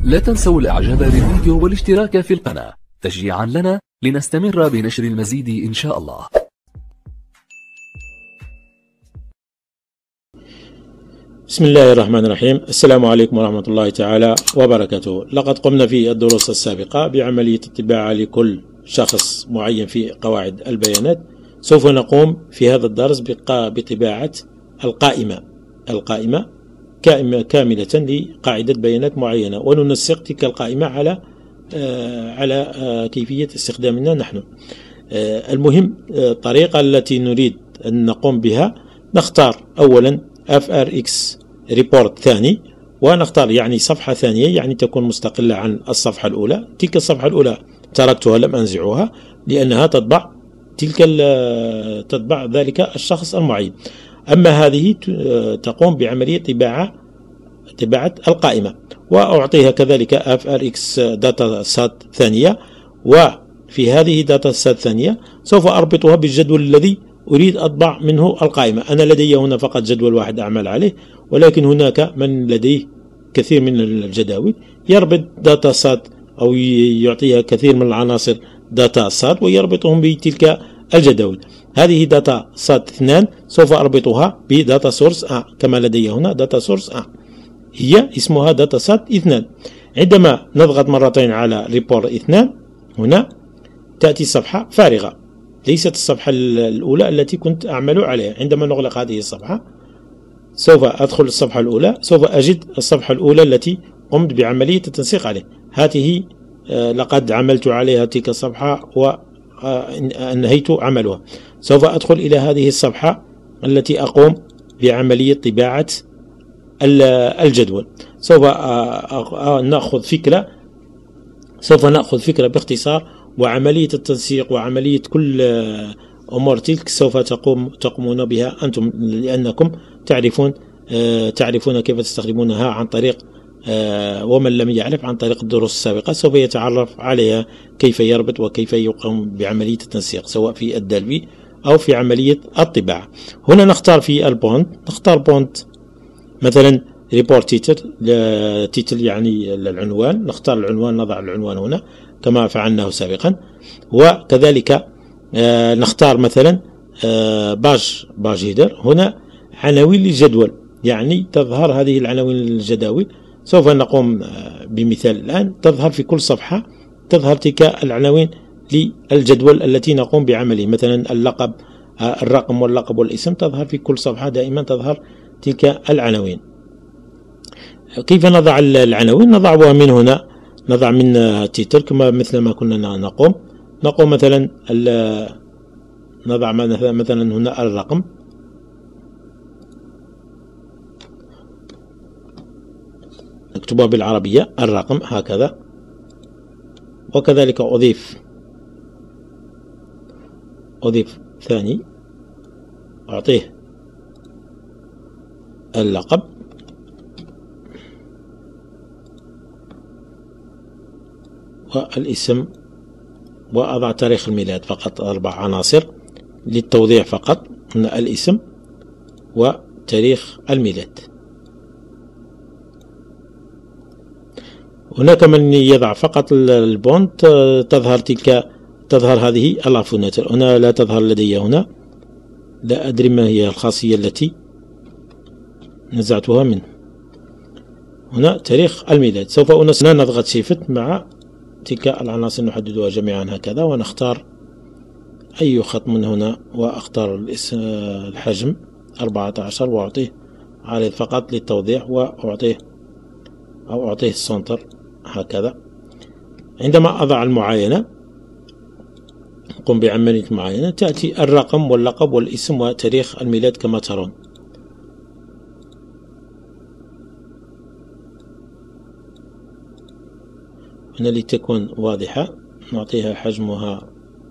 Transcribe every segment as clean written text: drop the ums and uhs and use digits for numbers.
لا تنسوا الاعجاب بالفيديو والاشتراك في القناة تشجيعا لنا لنستمر بنشر المزيد إن شاء الله. بسم الله الرحمن الرحيم. السلام عليكم ورحمة الله تعالى وبركاته. لقد قمنا في الدروس السابقة بعملية الطباعة لكل شخص معين في قواعد البيانات. سوف نقوم في هذا الدرس بطباعة القائمة كاملة لقاعدة بيانات معينة، وننسق تلك القائمة على كيفية استخدامنا نحن. المهم الطريقة التي نريد أن نقوم بها، نختار أولا FRX ريبورت ثاني، ونختار يعني صفحة ثانية يعني تكون مستقلة عن الصفحة الأولى. تلك الصفحة الأولى تركتها لم أنزعها لأنها تطبع ذلك الشخص المعين. أما هذه تقوم بعملية طباعة القائمة، وأعطيها كذلك FRX داتا سات ثانية، وفي هذه داتا سات ثانية سوف أربطها بالجدول الذي أريد أطبع منه القائمة. أنا لدي هنا فقط جدول واحد أعمل عليه، ولكن هناك من لديه كثير من الجداول يربط داتا سات أو يعطيها كثير من العناصر داتا سات ويربطهم بتلك الجداول. هذه داتا سات 2 سوف أربطها بداتا سورس كما لدي هنا داتا سورس هي اسمها داتا سات 2. عندما نضغط مرتين على ريبورت 2 هنا تأتي صفحة فارغة، ليست الصفحة الأولى التي كنت أعمل عليها. عندما نغلق هذه الصفحة سوف أدخل الصفحة الأولى، سوف أجد الصفحة الأولى التي قمت بعملية التنسيق عليها. هذه لقد عملت عليها تلك الصفحة وأنهيت عملها. سوف أدخل إلى هذه الصفحة التي أقوم بعملية طباعة الجدول. سوف نأخذ فكرة باختصار، وعملية التنسيق وعملية كل أمور تلك سوف تقومون بها أنتم، لأنكم تعرفون كيف تستخدمونها عن طريق ومن لم يعرف عن طريق الدروس السابقة سوف يتعرف عليها كيف يربط وكيف يقوم بعملية التنسيق سواء في الدلوي أو في عملية الطباعة. هنا نختار في البوند، نختار بوند مثلا ريبورت تيتل يعني العنوان، نختار العنوان، نضع العنوان هنا كما فعلناه سابقا، وكذلك نختار مثلا باج هيدر. هنا عناوين للجدول، يعني تظهر هذه العناوين للجداول. سوف نقوم بمثال الآن، تظهر في كل صفحة تظهر تلك العناوين للجدول التي نقوم بعمله. مثلا اللقب، الرقم واللقب والاسم تظهر في كل صفحة، دائما تظهر تلك العناوين. كيف نضع العناوين؟ نضعها من هنا، نضع من التيتل كما مثل ما كنا نقوم مثلا نضع مثلا هنا الرقم، نكتبها بالعربية الرقم هكذا، وكذلك أضيف ثاني، أعطيه اللقب، والاسم، وأضع تاريخ الميلاد فقط 4 عناصر للتوضيح فقط، هنا الاسم وتاريخ الميلاد. هناك من يضع فقط البوند، تظهر هذه العفونات. هنا لا تظهر لدي، هنا لا أدري ما هي الخاصية التي نزعتها منه. هنا تاريخ الميلاد، سوف نضغط شيفت مع تلك العناصر نحددها جميعا هكذا، ونختار أي خط من هنا، وأختار الحجم 14 وأعطيه عريض فقط للتوضيح، وأعطيه السنتر هكذا. عندما أضع المعاينة، أقوم بعملية معاينة، تأتي الرقم واللقب والاسم وتاريخ الميلاد كما ترون. هنا لتكون واضحة نعطيها حجمها،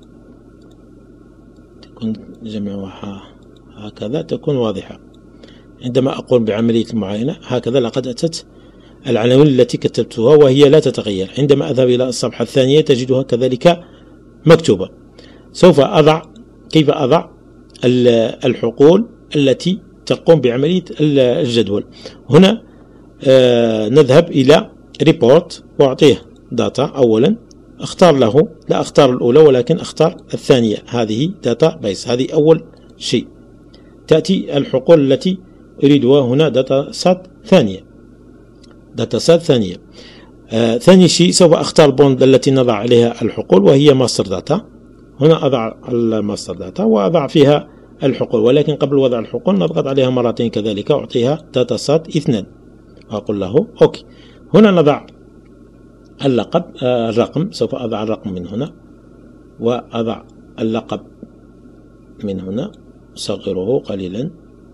تكون جميعها هكذا تكون واضحة. عندما أقوم بعملية المعاينة هكذا لقد أتت العناوين التي كتبتها وهي لا تتغير. عندما أذهب إلى الصفحة الثانية تجدها كذلك مكتوبة. سوف كيف أضع الحقول التي تقوم بعملية الجدول. هنا نذهب إلى ريبورت وأعطيه داتا أولا، اختار له، لا اختار الأولى ولكن اختار الثانية، هذه داتا بيس، هذه أول شيء. تأتي الحقول التي أريدها هنا داتا سات ثانية، داتا سات ثانية. ثاني شيء سوف أختار البوند التي نضع عليها الحقول وهي ماستر داتا. هنا أضع الماستر داتا وأضع فيها الحقول، ولكن قبل وضع الحقول نضغط عليها مرتين كذلك، أعطيها داتا سات 2 وأقول له أوكي. هنا نضع اللقب، الرقم، سوف أضع الرقم من هنا وأضع اللقب من هنا، أصغره قليلا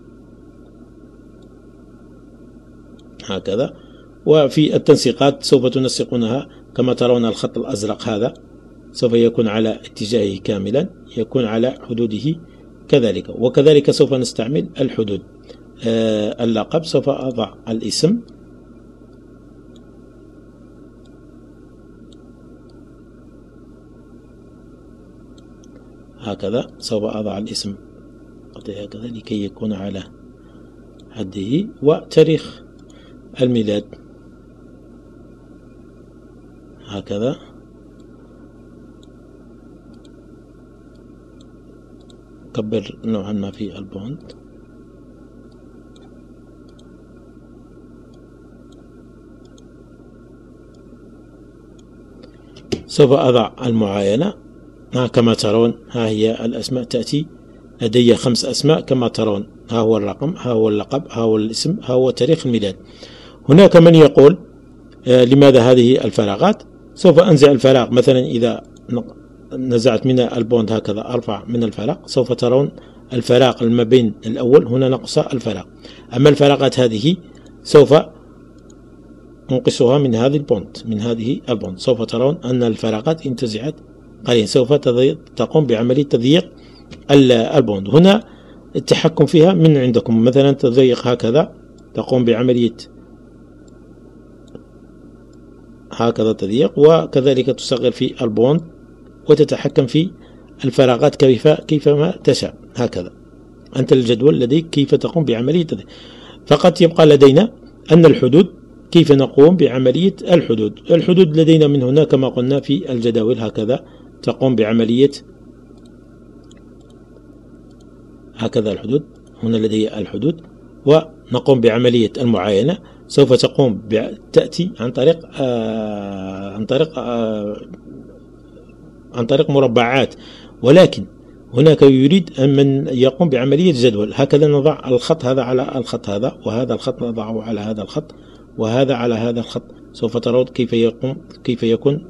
هكذا. وفي التنسيقات سوف تنسقونها كما ترون، الخط الأزرق هذا سوف يكون على اتجاهه كاملا، يكون على حدوده كذلك، وكذلك سوف نستعمل الحدود. اللقب سوف أضع الاسم هكذا، سوف أضع الاسم هكذا لكي يكون على حده، وتاريخ الميلاد هكذا. كبر نوعا ما في البوند. سوف أضع المعاينة كما ترون، ها هي الأسماء تأتي لدي 5 أسماء كما ترون، ها هو الرقم، ها هو اللقب، ها هو الاسم، ها هو تاريخ الميلاد. هناك من يقول لماذا هذه الفراغات؟ سوف أنزع الفراغ، مثلا إذا نزعت من البوند هكذا، أرفع من الفراغ، سوف ترون الفراغ ما بين الأول، هنا نقص الفراغ. أما الفراغات هذه سوف ننقصها من هذه البوند، من هذه البوند، سوف ترون أن الفراغات انتزعت قليلا، سوف تقوم بعملية تضييق البوند. هنا التحكم فيها من عندكم، مثلا تضيق هكذا، تقوم بعملية هكذا تضييق، وكذلك تصغر في البوند وتتحكم في الفراغات كيفما تشاء هكذا. أنت الجدول لديك كيف تقوم بعملية تضييق. فقط يبقى لدينا أن الحدود، كيف نقوم بعملية الحدود. الحدود لدينا من هنا كما قلنا في الجداول هكذا، تقوم بعملية هكذا الحدود، هنا لدي الحدود، ونقوم بعملية المعاينة. سوف تأتي عن طريق مربعات، ولكن هناك يريد من يقوم بعملية جدول. هكذا نضع الخط هذا على الخط هذا، وهذا الخط نضعه على هذا الخط، وهذا على هذا الخط. سوف ترون كيف يكون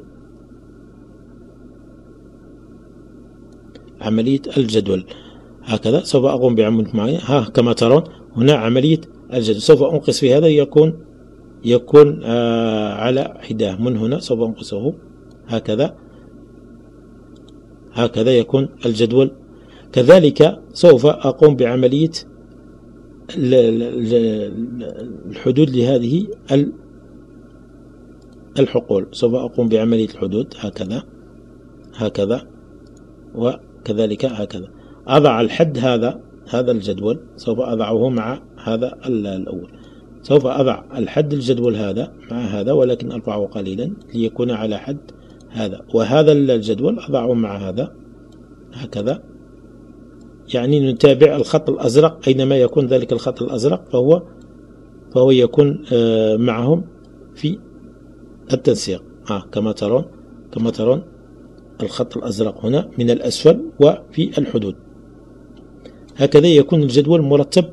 عملية الجدول هكذا. سوف أقوم بعملية معينة، كما ترون هنا عملية الجدول. سوف أنقص في هذا، يكون على حداه من هنا، سوف أنقصه هكذا يكون الجدول. كذلك سوف أقوم بعملية الحدود لهذه الحقول. سوف أقوم بعملية الحدود هكذا وكذلك هكذا. أضع الحد هذا الجدول، سوف أضعه مع هذا الأول. سوف أضع الحد الجدول هذا مع هذا، ولكن أرفعه قليلا ليكون على حد هذا، وهذا الجدول أضعه مع هذا هكذا. يعني نتابع الخط الأزرق، أينما يكون ذلك الخط الأزرق فهو يكون معهم في التنسيق. كما ترون الخط الأزرق هنا من الأسفل وفي الحدود. هكذا يكون الجدول مرتب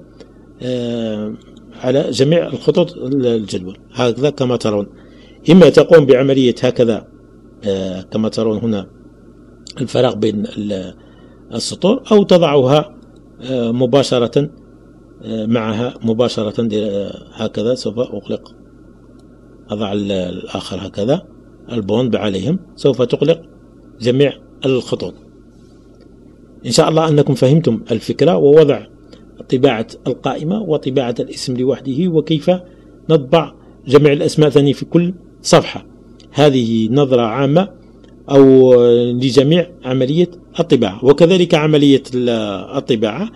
على جميع الخطوط الجدول هكذا كما ترون. إما تقوم بعملية هكذا كما ترون هنا الفراغ بين السطور، أو تضعها مباشرة معها مباشرة هكذا. سوف أغلق، أضع الآخر هكذا البوند عليهم، سوف تغلق جميع الخطوط. إن شاء الله أنكم فهمتم الفكرة، ووضع طباعة القائمة وطباعة الاسم لوحده، وكيف نطبع جميع الأسماء ثاني في كل صفحة. هذه نظرة عامة أو لجميع عملية الطباعة. وكذلك عملية الطباعة،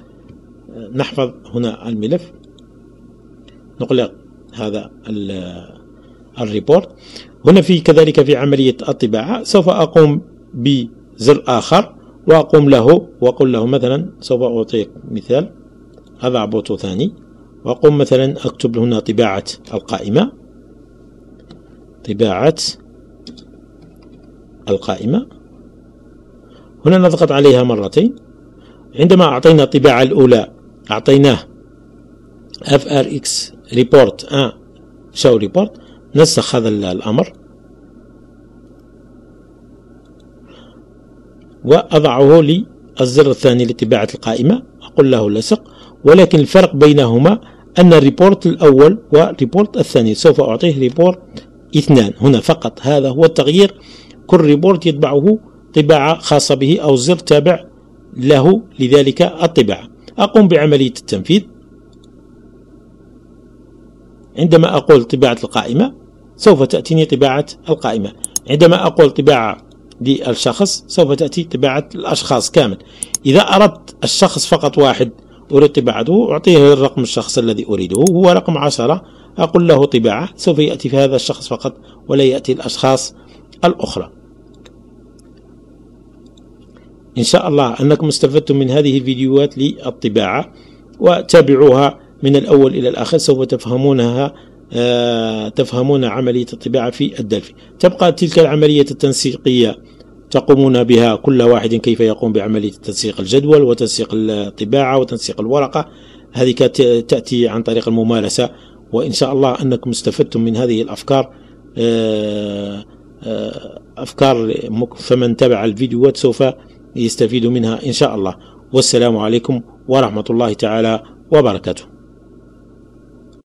نحفظ هنا الملف، نغلق هذا الريبورت. هنا في كذلك في عملية الطباعة سوف أقوم بزر آخر وأقول له مثلا سوف أعطيك مثال، أضع بوتو ثاني وأقوم مثلا أكتب هنا طباعة القائمة، طباعة القائمة. هنا نضغط عليها مرتين. عندما أعطينا الطباعة الأولى أعطيناه FRX report show report، نسخ هذا الأمر وأضعه للزر الثاني لطباعة القائمة، أقول له لصق. ولكن الفرق بينهما أن الريبورت الأول والريبورت الثاني سوف أعطيه ريبورت 2 هنا فقط. هذا هو التغيير، كل ريبورت يتبعه طباعة خاصة به أو زر تابع له لذلك الطباعة. أقوم بعملية التنفيذ. عندما أقول طباعة القائمة سوف تأتيني طباعة القائمة، عندما أقول طباعة للشخص سوف تأتي طباعة الأشخاص كامل. إذا أردت الشخص فقط واحد أريد طباعته أعطيه الرقم الشخص الذي أريده هو رقم 10، أقول له طباعة، سوف يأتي في هذا الشخص فقط ولا يأتي الأشخاص الأخرى. إن شاء الله أنكم استفدتم من هذه الفيديوهات للطباعة وتابعوها من الأول إلى الآخر، سوف تفهمونها تفهمون عملية الطباعة في الدلفي. تبقى تلك العملية التنسيقية تقومون بها كل واحد كيف يقوم بعملية تنسيق الجدول وتنسيق الطباعة وتنسيق الورقة، هذه تأتي عن طريق الممارسة. وإن شاء الله أنكم استفدتم من هذه الأفكار، أفكار فمن تابع الفيديوهات سوف يستفيد منها إن شاء الله. والسلام عليكم ورحمة الله تعالى وبركاته.